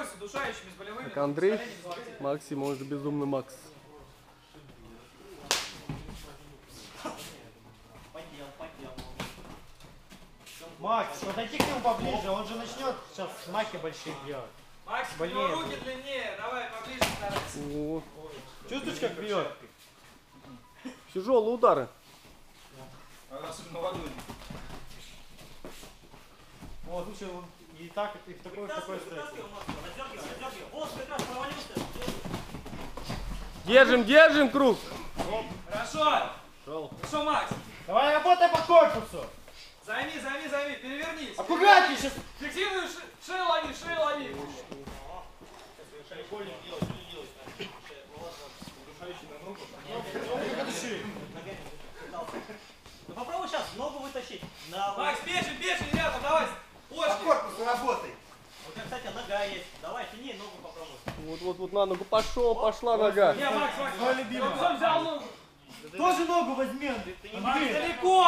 с удушающими, с болевыми. Так, Андрей, Максим, он же безумный Макс. Макс, подойди к нему поближе, он же начнет сейчас смахи большие делать. Макс, у него руки длиннее, давай поближе старайся. О, Чувствуешь, как бьет? тяжелые удары. Особенно водой. Вот, слушай, он и так, и в такой стоит. Держим, держим круг. Хорошо. Хорошо, Макс. Давай работай по корпусу. Займи, перевернись. Аккуратнее сейчас. Фиксируй, шею лови, шею лови. Ну попробуй сейчас ногу вытащить. Макс, бежи, рядом, давай. По корпусу работай. У тебя, кстати, нога есть. Давай, тяни ногу попробуй. Вот на ногу пошла нога. Не, Макс, Твой любимый. Все, взял ногу. Тоже ногу возьми. Макс, далеко.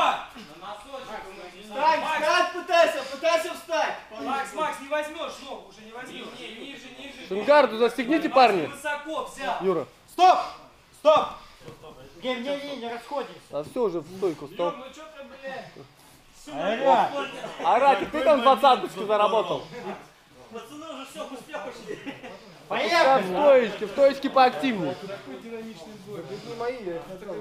Встань, пытайся встать. Макс, не возьмешь ногу, уже не возьмешь. Не, ниже. Шунгарду застегните, парни. Высоко взял. Юра. Стоп! Не расходимся. А все уже в стойку стал. Ну что ты, блядь? А Ратик, ты там 20-очку заработал. Пацаны уже все, к успеху шли. Поехали. В стоечке поактивнее. Такой динамичный бой. Это не мои, я хотел.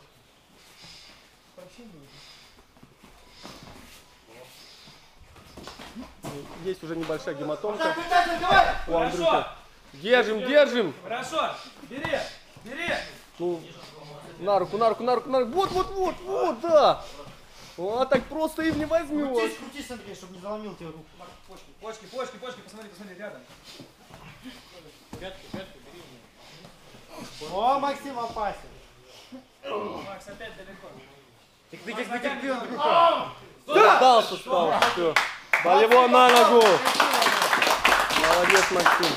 Есть уже небольшая гематомка у Андрюхи. Хорошо. Держим. Хорошо. Бери. Ну, на руку. Вот, да. А так просто им не возьмешь. Крутись, Андрей, чтобы не заломил тебе руку. Почки, посмотри, рядом. Пятки, бери меня. О, Максим опасен. Макс, опять далеко. Терпи, Сдался, стал. Все. Болевой на ногу. Молодец, Максим.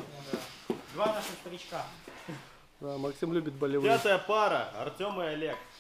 Два наших старичка. Да, Максим любит болевые. 5-я пара. Артем и Олег.